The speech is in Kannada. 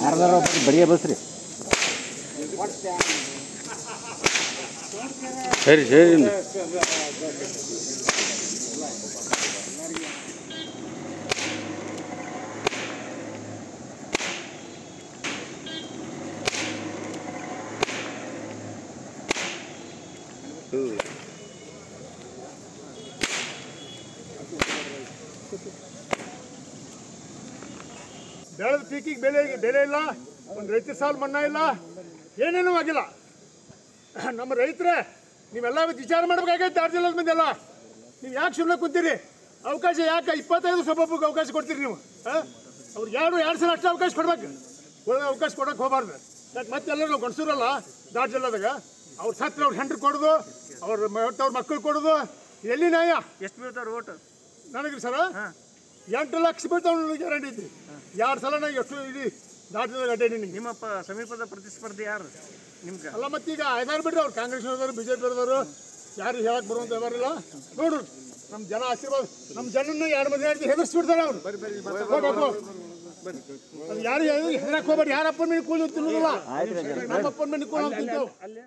ಯಾರ್ದಾರ ಬಡಿಯ ಬಸ್ರಿ ಸರಿ ಸರಿ ಬೆಳೆದ ಪೀಕಿಗೆ ಬೆಲೆ ಇಲ್ಲ, ಒಂದು ರೈತರ ಸಾಲ ಮನ್ನಾ ಇಲ್ಲ, ಏನೇನೂ ಆಗಿಲ್ಲ. ನಮ್ಮ ರೈತರೇ ನೀವೆಲ್ಲ ವಿಚಾರ ಮಾಡ್ಬೇಕಾಗೈತೆ. 6 ಜಿಲ್ಲೆದ ಮಂದಿ ಎಲ್ಲ ನೀವು ಯಾಕೆ ಸುಮ್ಮನೆ ಕುಂತೀರಿ? ಅವಕಾಶ ಯಾಕೆ 25 ಸೊಬ್ಬೊಬ್ಬಗೆ ಅವಕಾಶ ಕೊಡ್ತೀರಿ ನೀವು? ಅವ್ರಿಗೆ 2 ಸಲ ಅಷ್ಟು ಅವಕಾಶ ಕೊಡ್ಬೇಕು, ಒಳ್ಳೆ ಅವಕಾಶ ಕೊಡೋಕೆ ಹೋಗಬಾರ್ದು. ಯಾಕೆ ಮತ್ತೆಲ್ಲರೂ ನಾವು ಗಣಸೂರಲ್ಲ 6 ಜಿಲ್ಲೆದಾಗ ಅವ್ರು ಸತ್ರ ಅವ್ರ ಹೆಂಡ್ರು ಕೊಡೋದು, ಅವ್ರ ಮಕ್ಕಳು ಕೊಡೋದು, ಎಲ್ಲಿ ನ್ಯಾಯ? ಎಷ್ಟು ಬೀಳ್ತಾವ್ರಿ ಓಟ್ ನನಗ್ರಿ ಸರ 8 ಲಕ್ಷ ಬೀಳ್ತಾವ ಗ್ಯಾರಂಟಿ ಐತಿ. 2 ಸಲ ನಾನು ಎಷ್ಟು ಇಡೀ ದಾಟದಾಗ ಅಡ್ಡಾಡಿ ನಿಮ್ಮ ಸಮೀಪದ ಪ್ರತಿಸ್ಪರ್ಧಿ ಯಾರು ನಿಮ್ಗೆ? ಅಲ್ಲ ಮತ್ತೀಗ 5 ಬಿಡ್ರಿ ಅವ್ರು ಕಾಂಗ್ರೆಸ್ ಅವ್ರದವರು BJP ಅವ್ರದವರು ಯಾರು ಹೇಳಕ್ ಬರುವಂತ ವ್ಯವಹಾರಿಲ್ಲ. ನೋಡ್ರಿ ನಮ್ಮ ಜನ ಆಶೀರ್ವಾದ, ನಮ್ಮ ಜನನ್ನ 2 ಮಂದಿ ಹೆದರ್ಸ್ಬಿಡ್ತಾರೆ ಅವ್ರು. ಯಾರು ಹೆದರಕ್ ಹೋಗ್ಬೇಡಿ, ಯಾರಪ್ಪನ ಮೇಲೆ ಕೂಲಿ ತಿನ್ನೋದಿಲ್ಲ, ನಮ್ಮ ಅಪ್ಪನ ಮೇಲೆ ಕೂಲಿ ತಿಂತೇವೆ.